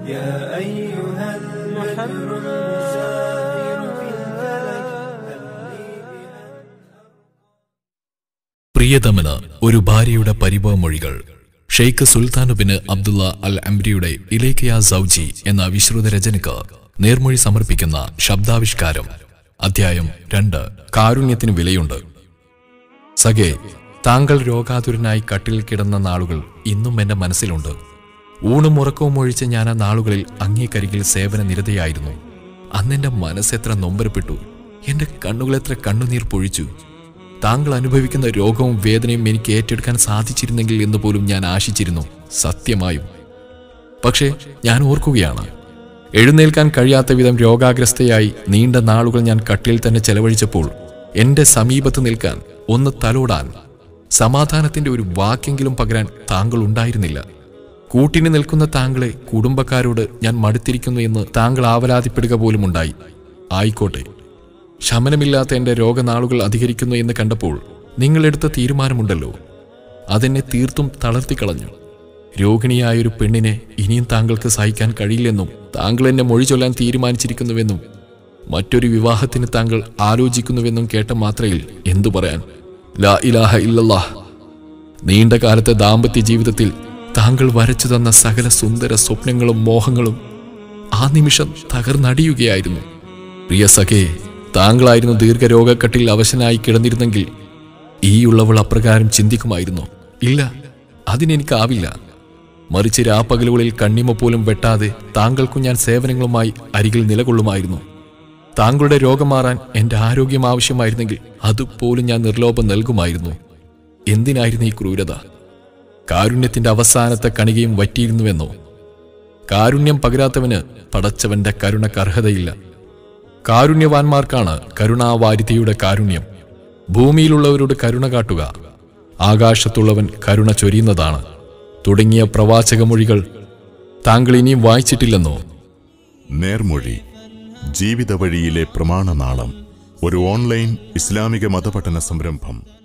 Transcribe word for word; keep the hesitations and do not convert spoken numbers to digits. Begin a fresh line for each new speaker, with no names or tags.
يا أيها المحمد المسافر في الفلك.
പ്രിയതമന് ഒരു ഭാര്യയുടെ പരിഭവമൊഴികൾ. Sheikh Sultan bin Abdullah Al അംരിയുടെ ഇലൈക യാ സൗജി എന്ന വിശ്രുത രചനയ്ക്ക് നേർമൊഴി സമർപ്പിക്കുന്ന ശബ്ദാവിഷ്കാരം. അധ്യായം രണ്ട്. കാരുണ്യത്തിന് വിലയുണ്ട്. സഖേ, താങ്കൾ രോഗാതുരനായി കട്ടിലിൽ കിടന്ന നാളുകൾ ഇന്നും എന്റെ മനസ്സിലുണ്ട്. ഊണും ഉറക്കവും ഒഴിച്ച് ഞാൻ ആ നാളുകളിൽ അങ്ങേക്കരികിൽ സേവന നിരതയായിരുന്നു. അന്നെന്റെ മനസ്സെത്ര നൊമ്പരപ്പെട്ടു, എന്റെ കണ്ണുകളെത്ര കണ്ണുനീർ പൊഴിച്ചു. താങ്കൾ അനുഭവിക്കുന്ന രോഗവും വേദനയും എനിക്ക് ഏറ്റെടുക്കാൻ സാധിച്ചിരുന്നെങ്കിൽ എന്ന് പോലും ഞാൻ ആശിച്ചിരുന്നു, സത്യമായും. പക്ഷേ ഞാൻ ഓർക്കുകയാണ്, എഴുന്നേൽക്കാൻ കഴിയാത്ത വിധം രോഗാഗ്രസ്തയായി നീണ്ട നാളുകൾ ഞാൻ കട്ടിലിൽ തന്നെ ചെലവഴിച്ചപ്പോൾ എന്റെ സമീപത്ത് നിൽക്കാൻ, ഒന്ന് തലോടാൻ, സമാധാനത്തിന്റെ ഒരു വാക്കെങ്കിലും പകരാൻ താങ്കൾ ഉണ്ടായിരുന്നില്ല. കൂട്ടിന് നിൽക്കുന്ന താങ്കളെ കുടുംബക്കാരോട് ഞാൻ മടുത്തിരിക്കുന്നു എന്ന് താങ്കൾ ആവലാതിപ്പെടുക പോലും ഉണ്ടായി. ആയിക്കോട്ടെ, ശമനമില്ലാത്ത എന്റെ രോഗനാളുകൾ അധികരിക്കുന്നു എന്ന് കണ്ടപ്പോൾ നിങ്ങളെടുത്ത തീരുമാനമുണ്ടല്ലോ, അതെന്നെ തീർത്തും തളർത്തിക്കളഞ്ഞു. രോഗിണിയായൊരു പെണ്ണിനെ ഇനിയും താങ്കൾക്ക് സഹിക്കാൻ കഴിയില്ലെന്നും താങ്കൾ എന്നെ മൊഴി ചൊല്ലാൻ തീരുമാനിച്ചിരിക്കുന്നുവെന്നും മറ്റൊരു വിവാഹത്തിന് താങ്കൾ ആലോചിക്കുന്നുവെന്നും കേട്ട മാത്രയിൽ എന്തു പറയാൻ. ലാ ഇലാഹ ഇല്ലല്ലാഹ്. നീണ്ട കാലത്തെ ദാമ്പത്യ ജീവിതത്തിൽ താങ്കൾ വരച്ചു തന്ന സകല സുന്ദര സ്വപ്നങ്ങളും മോഹങ്ങളും ആ നിമിഷം തകർന്നടിയുകയായിരുന്നു. പ്രിയ സഖേ, താങ്കളായിരുന്നു ദീർഘരോഗക്കട്ടിൽ അവശനായി കിടന്നിരുന്നെങ്കിൽ ഈയുള്ളവൾ അപ്രകാരം ചിന്തിക്കുമായിരുന്നു. ഇല്ല, അതിനെനിക്കാവില്ല. മറിച്ച് രാപ്പകലുകളിൽ കണ്ണിമ പോലും വെട്ടാതെ താങ്കൾക്കു ഞാൻ സേവനങ്ങളുമായി അരികിൽ നിലകൊള്ളുമായിരുന്നു. താങ്കളുടെ രോഗം മാറാൻ എന്റെ ആരോഗ്യം ആവശ്യമായിരുന്നെങ്കിൽ അതുപോലും ഞാൻ നിർലോഭം നൽകുമായിരുന്നു. എന്തിനായിരുന്നു ഈ ക്രൂരത? കാരുണ്യത്തിന്റെ അവസാനത്തെ കണികയും വറ്റിയിരുന്നുവെന്നോ? കാരുണ്യം പകരാത്തവന് പടച്ചവന്റെ കരുണക്ക് അർഹതയില്ല. കാരുണ്യവാന്മാർക്കാണ് കരുണാവാരിധിയുടെ കാരുണ്യം. ഭൂമിയിലുള്ളവരോട് കരുണ കാട്ടുക, ആകാശത്തുള്ളവൻ കരുണ ചൊരിയുന്നതാണ് തുടങ്ങിയ പ്രവാചകമൊഴികൾ താങ്കൾ ഇനിയും വായിച്ചിട്ടില്ലെന്നോ?
നേർമൊഴി, ജീവിത വഴിയിലെ പ്രമാണനാളം. ഒരു ഓൺലൈൻ ഇസ്ലാമിക മതപഠന സംരംഭം.